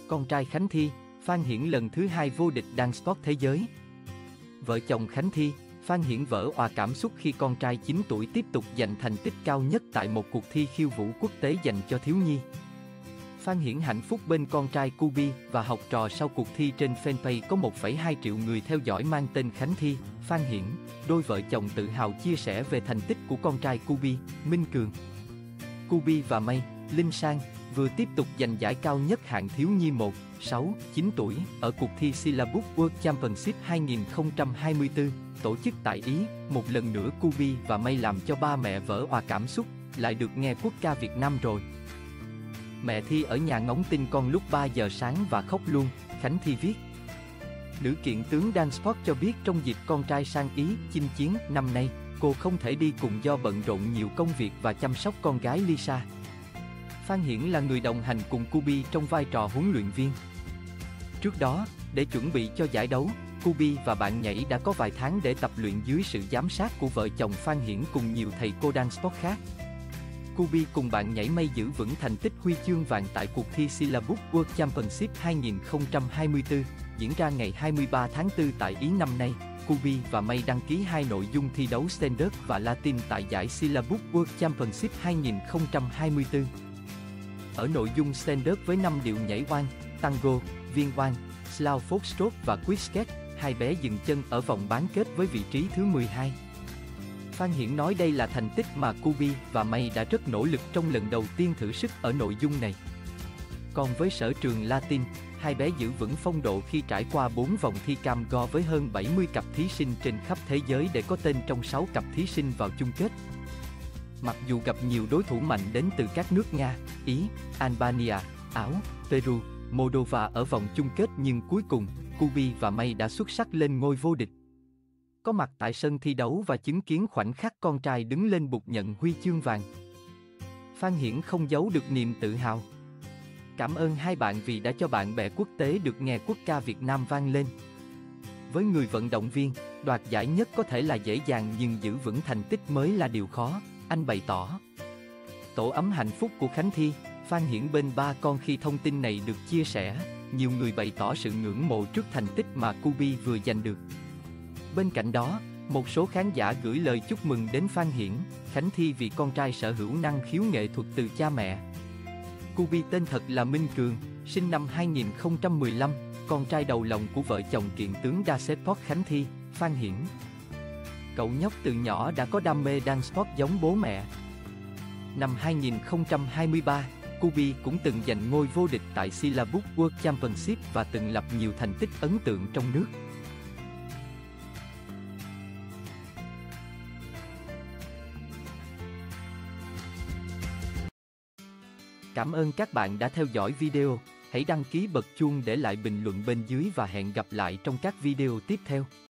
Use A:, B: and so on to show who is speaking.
A: Con trai Khánh Thi, Phan Hiển lần thứ 2 vô địch Dance Sport thế giới. Vợ chồng Khánh Thi, Phan Hiển vỡ òa cảm xúc khi con trai 9 tuổi tiếp tục giành thành tích cao nhất tại một cuộc thi khiêu vũ quốc tế dành cho thiếu nhi. Phan Hiển hạnh phúc bên con trai Cubi và học trò sau cuộc thi. Trên fanpage có 1,2 triệu người theo dõi mang tên Khánh Thi, Phan Hiển. Đôi vợ chồng tự hào chia sẻ về thành tích của con trai Cubi, Minh Cường. Cubi và May, Linh Sang vừa tiếp tục giành giải cao nhất hạng thiếu nhi 1, 6, 9 tuổi ở cuộc thi Syllabus World Championship 2024 tổ chức tại Ý. Một lần nữa Cubi và May làm cho ba mẹ vỡ òa cảm xúc, lại được nghe quốc ca Việt Nam rồi. Mẹ Thi ở nhà ngóng tin con lúc 3 giờ sáng và khóc luôn, Khánh Thi viết. Nữ kiện tướng Dance Sport cho biết trong dịp con trai sang Ý chinh chiến năm nay, cô không thể đi cùng do bận rộn nhiều công việc và chăm sóc con gái Lisa. Phan Hiển là người đồng hành cùng Cubi trong vai trò huấn luyện viên. Trước đó, để chuẩn bị cho giải đấu, Cubi và bạn nhảy đã có vài tháng để tập luyện dưới sự giám sát của vợ chồng Phan Hiển cùng nhiều thầy cô Dance Sport khác. Cubi cùng bạn nhảy May giữ vững thành tích huy chương vàng tại cuộc thi Syllabus World Championship 2024 diễn ra ngày 23 tháng 4 tại Ý năm nay. Cubi và May đăng ký 2 nội dung thi đấu Standard và Latin tại giải Syllabus World Championship 2024. Ở nội dung Standard với 5 điệu nhảy oan, tango, viên oan, slow foxtrot và quick-skate, hai bé dừng chân ở vòng bán kết với vị trí thứ 12. Phan Hiển nói đây là thành tích mà Cubi và May đã rất nỗ lực trong lần đầu tiên thử sức ở nội dung này. Còn với sở trường Latin, hai bé giữ vững phong độ khi trải qua 4 vòng thi cam go với hơn 70 cặp thí sinh trên khắp thế giới để có tên trong 6 cặp thí sinh vào chung kết. Mặc dù gặp nhiều đối thủ mạnh đến từ các nước Nga, Ý, Albania, Áo, Peru, Moldova ở vòng chung kết nhưng cuối cùng, Cubi và May đã xuất sắc lên ngôi vô địch. Có mặt tại sân thi đấu và chứng kiến khoảnh khắc con trai đứng lên bục nhận huy chương vàng, Phan Hiển không giấu được niềm tự hào. Cảm ơn hai bạn vì đã cho bạn bè quốc tế được nghe quốc ca Việt Nam vang lên. Với người vận động viên, đoạt giải nhất có thể là dễ dàng nhưng giữ vững thành tích mới là điều khó, anh bày tỏ. Tổ ấm hạnh phúc của Khánh Thi, Phan Hiển bên ba con khi thông tin này được chia sẻ, nhiều người bày tỏ sự ngưỡng mộ trước thành tích mà Cubi vừa giành được. Bên cạnh đó, một số khán giả gửi lời chúc mừng đến Phan Hiển, Khánh Thi vì con trai sở hữu năng khiếu nghệ thuật từ cha mẹ. Cubi tên thật là Minh Cường, sinh năm 2015, con trai đầu lòng của vợ chồng kiện tướng Dance Sport Khánh Thi, Phan Hiển. Cậu nhóc từ nhỏ đã có đam mê Dance Sport giống bố mẹ. Năm 2023, Cubi cũng từng giành ngôi vô địch tại Syllabus World Championship và từng lập nhiều thành tích ấn tượng trong nước. Cảm ơn các bạn đã theo dõi video, hãy đăng ký bật chuông để lại bình luận bên dưới và hẹn gặp lại trong các video tiếp theo.